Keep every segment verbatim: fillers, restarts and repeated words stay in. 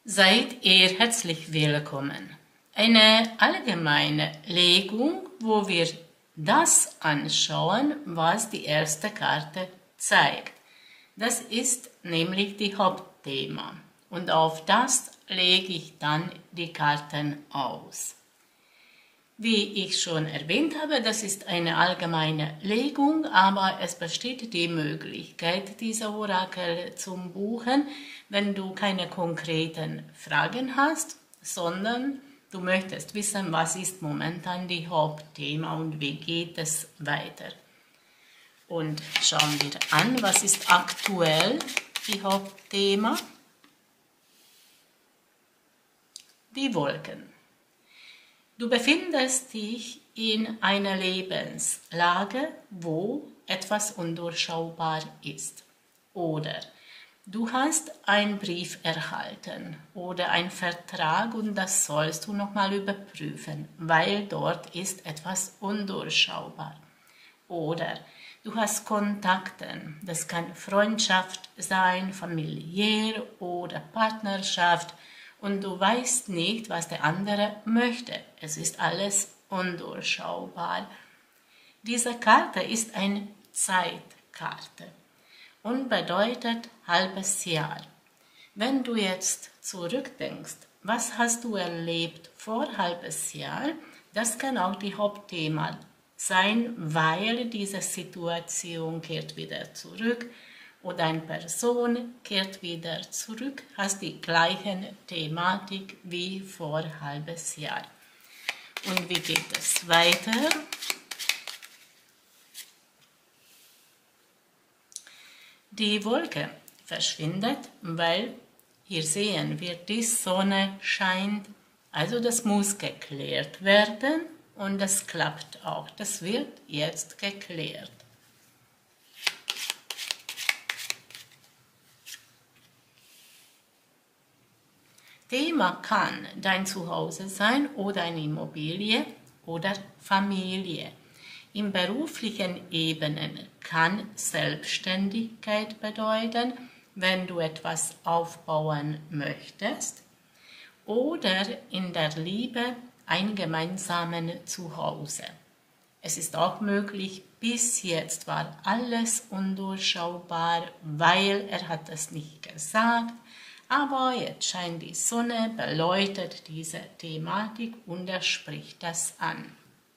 Seid ihr herzlich willkommen. Eine allgemeine Legung, wo wir das anschauen, was die erste Karte zeigt. Das ist nämlich die Hauptthema und auf das lege ich dann die Karten aus. Wie ich schon erwähnt habe, das ist eine allgemeine Legung, aber es besteht die Möglichkeit, diese Orakel zu buchen, wenn du keine konkreten Fragen hast, sondern du möchtest wissen, was ist momentan die Hauptthema und wie geht es weiter. Und schauen wir an, was ist aktuell die Hauptthema? Die Wolken. Du befindest dich in einer Lebenslage, wo etwas undurchschaubar ist. Oder du hast einen Brief erhalten oder einen Vertrag und das sollst du nochmal überprüfen, weil dort ist etwas undurchschaubar. Oder du hast Kontakte, das kann Freundschaft sein, familiär oder Partnerschaft, und du weißt nicht, was der andere möchte. Es ist alles undurchschaubar. Diese Karte ist eine Zeitkarte und bedeutet halbes Jahr. Wenn du jetzt zurückdenkst, was hast du erlebt vor halbes Jahr, das kann auch die Hauptthema sein, weil diese Situation kehrt wieder zurück. Oder eine Person kehrt wieder zurück, hast die gleiche Thematik wie vor ein halbes Jahr. Und wie geht es weiter? Die Wolke verschwindet, weil hier sehen wir, die Sonne scheint, also das muss geklärt werden und das klappt auch. Das wird jetzt geklärt. Thema kann dein Zuhause sein oder eine Immobilie oder Familie. In beruflichen Ebenen kann Selbstständigkeit bedeuten, wenn du etwas aufbauen möchtest. Oder in der Liebe ein gemeinsames Zuhause. Es ist auch möglich, bis jetzt war alles undurchschaubar, weil er hat es nicht gesagt. Aber jetzt scheint die Sonne, beleuchtet diese Thematik und er spricht das an.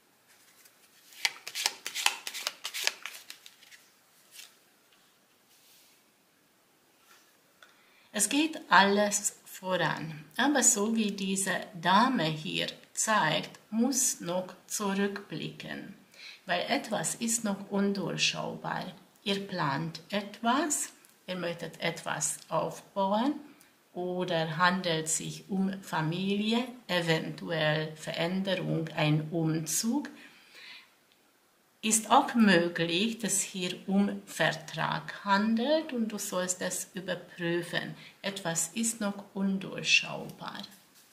Es geht alles voran, aber so wie diese Dame hier zeigt, muss noch zurückblicken, weil etwas ist noch undurchschaubar. Ihr plant etwas, ihr möchtet etwas aufbauen, oder handelt es sich um Familie, eventuell Veränderung, ein Umzug. Ist auch möglich, dass hier um Vertrag handelt und du sollst es überprüfen. Etwas ist noch undurchschaubar.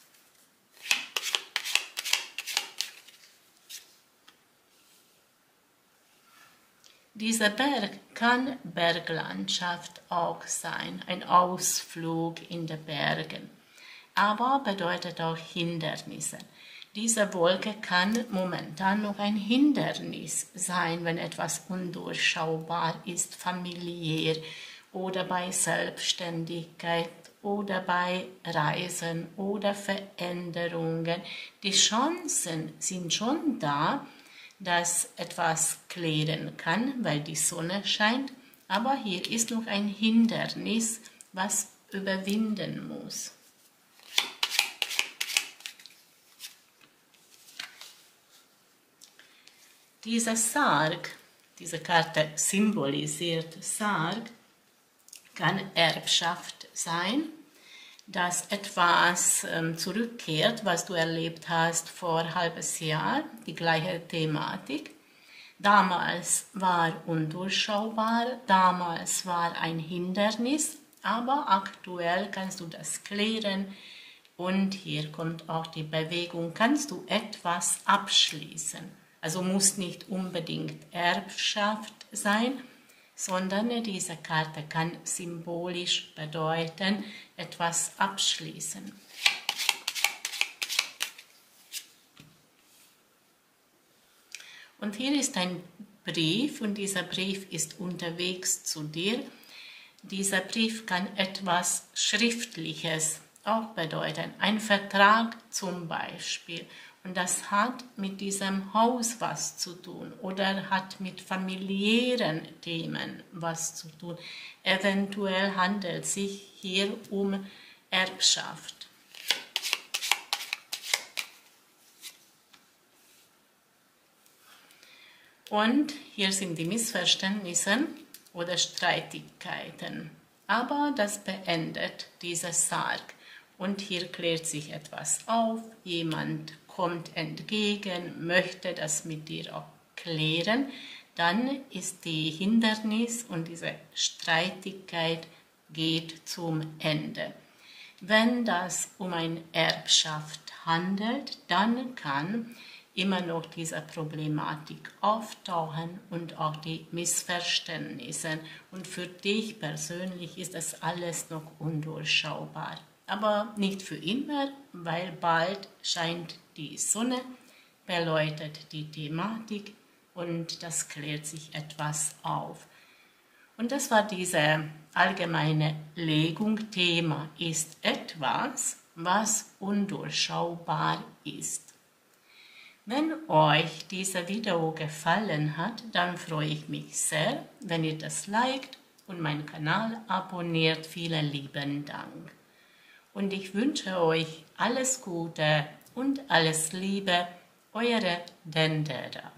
Dieser Berg kann Berglandschaft auch sein, ein Ausflug in den Bergen, aber bedeutet auch Hindernisse. Diese Wolke kann momentan noch ein Hindernis sein, wenn etwas undurchschaubar ist, familiär oder bei Selbstständigkeit oder bei Reisen oder Veränderungen. Die Chancen sind schon da, dass etwas klären kann, weil die Sonne scheint, aber hier ist noch ein Hindernis, was überwinden muss. Dieser Sarg, diese Karte symbolisiert Sarg, kann Erbschaft sein, dass etwas ähm, zurückkehrt, was du erlebt hast vor ein halbes Jahr, die gleiche Thematik. Damals war undurchschaubar, damals war ein Hindernis, aber aktuell kannst du das klären und hier kommt auch die Bewegung, kannst du etwas abschließen. Also muss nicht unbedingt Erbschaft sein, sondern diese Karte kann symbolisch bedeuten, etwas abschließen. Und hier ist ein Brief und dieser Brief ist unterwegs zu dir. Dieser Brief kann etwas Schriftliches auch bedeuten, ein Vertrag zum Beispiel. Und das hat mit diesem Haus was zu tun oder hat mit familiären Themen was zu tun. Eventuell handelt es sich hier um Erbschaft. Und hier sind die Missverständnisse oder Streitigkeiten. Aber das beendet diese Sarg. Und hier klärt sich etwas auf, jemand kommt entgegen, möchte das mit dir auch klären, dann ist die Hindernis und diese Streitigkeit geht zum Ende. Wenn das um eine Erbschaft handelt, dann kann immer noch diese Problematik auftauchen und auch die Missverständnisse. Und für dich persönlich ist das alles noch undurchschaubar. Aber nicht für immer, weil bald scheint die Sonne, beleuchtet die Thematik und das klärt sich etwas auf. Und das war diese allgemeine Legung. Thema ist etwas, was undurchschaubar ist. Wenn euch dieses Video gefallen hat, dann freue ich mich sehr, wenn ihr das liked und meinen Kanal abonniert. Vielen lieben Dank. Und ich wünsche euch alles Gute und alles Liebe, eure Dendera.